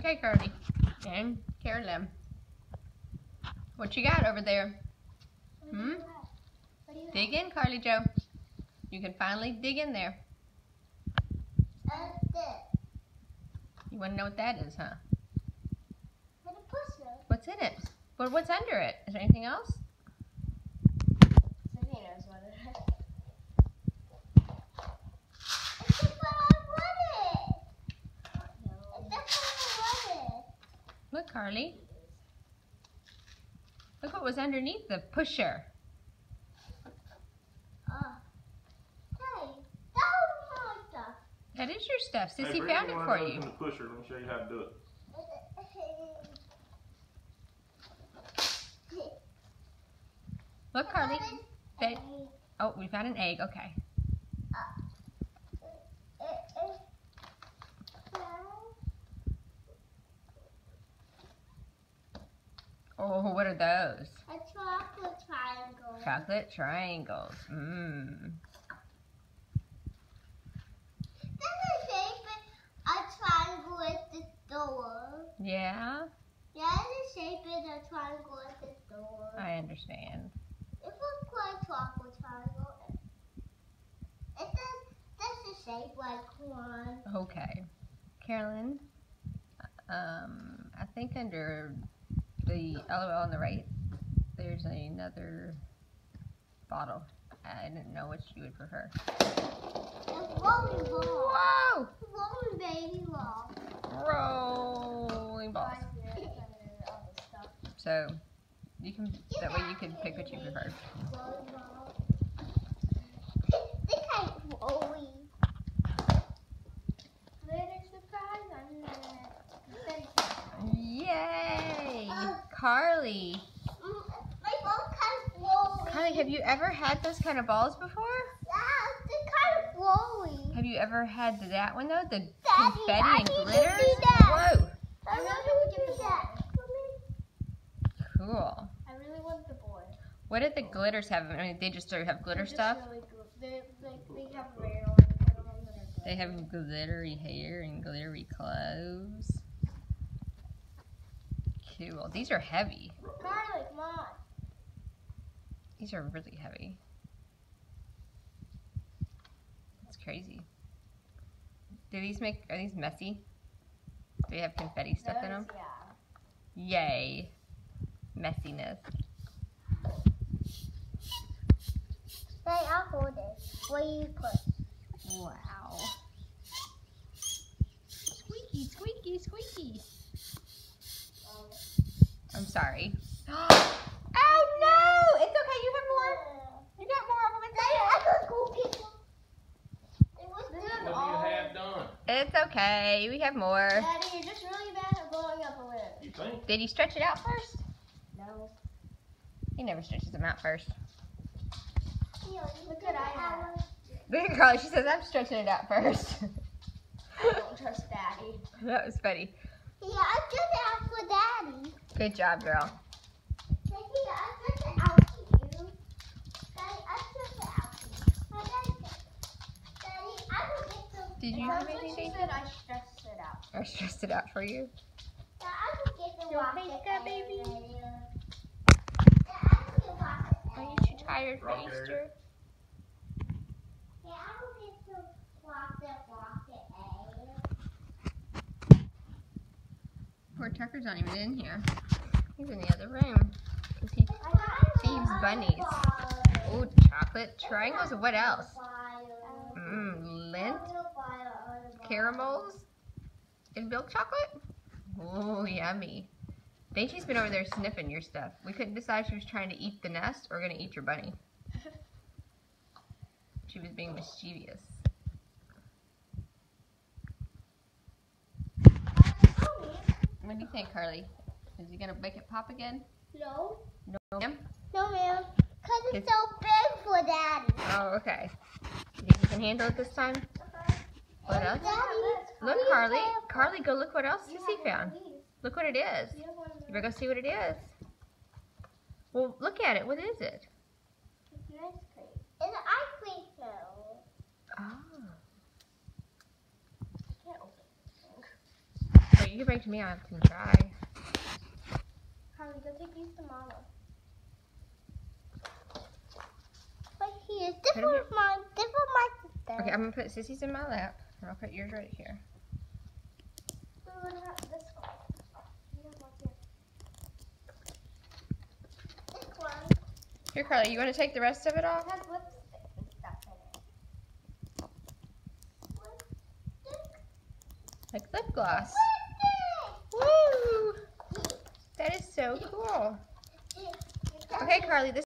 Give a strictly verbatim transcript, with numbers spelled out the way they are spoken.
Okay, Carly. And Carolyn. What you got over there? Hmm? Dig in, Carly Joe. You can finally dig in there. You want to know what that is, huh? What's in it? But what's under it? Is there anything else? Look, Carly. Look what was underneath the pusher. Uh, hey, that was my stuff. That is your stuff. Sissy hey, found it for you. The pusher. Let me show you how to do it. Look, Carly. They, oh, we found an egg. Okay. Oh, what are those? A chocolate triangle. Chocolate triangles. Mmm. That's the shape of a triangle at the store. Yeah? Yeah, the shape of a triangle at the store. I understand. It looks like a chocolate triangle. It does, that's the shape like one. Okay. Carolyn, um, I think under the L O L on the right, there's another bottle. I didn't know which you would prefer. It's rolling ball. Whoa! Rolling baby ball. Rolling balls. So, you can, that way you can pick what you prefer. Rolling ball. This ain't rolling. Glitter surprise on the Yay! Uh, Carly! Mm, my ball's kind of rolling. Carly, have you ever had those kind of balls before? Yeah, they're kind of rolling. Have you ever had that one though? The Daddy, confetti I and need to glitter? see that. Whoa! I really want to get the that. Cool. I really want the boy. What did the glitters have? I mean, they just sort of have glitter They're stuff? just really good. They, they, they have rare ones. They have glittery hair and glittery clothes. Cool. These are heavy. Carly, come on. These are really heavy. That's crazy. Do these make, are these messy? Do they have confetti stuff in them? Yeah. Yay. Messiness. Say, I'll hold it. Where you put? Wow. Squeaky, squeaky, squeaky. Um, I'm sorry. Oh no! It's okay, you have more. You got more of them in Say, I could go get them. It was good. What do you have done? It's okay, we have more. Daddy, you're just really bad at blowing up a lid. You think? Did he stretch it out first? No. He never stretches them out first. Look at I have. Look at Carly, she says I'm stretching it out first. I don't trust Daddy. That was funny. Yeah, I just asked for Daddy. Good job, girl. Daddy, I just out to you. Daddy, I just out to you. My daddy said, Daddy, I will get some. Did you have anything? She said I stressed it out. I stressed it out for you. Yeah, I will get the Your rocket face got baby? later. Yeah, I will get rocket Are you later. too tired, Rocket Faster? Yeah, I will get some rocket rocket later. Poor Tucker's not even in here. He's in the other room. Cause he feeds bunnies. Oh, chocolate triangles. What else? Mmm, lint, caramels, and milk chocolate. Oh, yummy. Dainty's been over there sniffing your stuff. We couldn't decide if she was trying to eat the nest or gonna eat your bunny. She was being mischievous. What do you think, Carly? Is he gonna make it pop again? No. No, ma'am? No, ma'am. Because it's so big for Daddy. Oh, okay. You think you can handle it this time? What else? Daddy, Look, please Carly. have- Carly, go look what else You Sissy have found. one of these. Look what it is. You have one of You better those. go see what it is. Well, look at it. What is it? It's an ice cream. It's an ice cream cone. Oh. I can't open it. So you can bring to me, I can try. Carly, go take these to Mama. But he is different Put 'em from my, different from my sister. Okay, I'm gonna put Sissy's in my lap, and I'll put yours right here. So what about this one? You have one here. This one Here, Carly, you want to take the rest of it off? has lipstick and stuff in it. Like lip gloss. Lipstick! Woo! That is so cool. Okay, Carly, this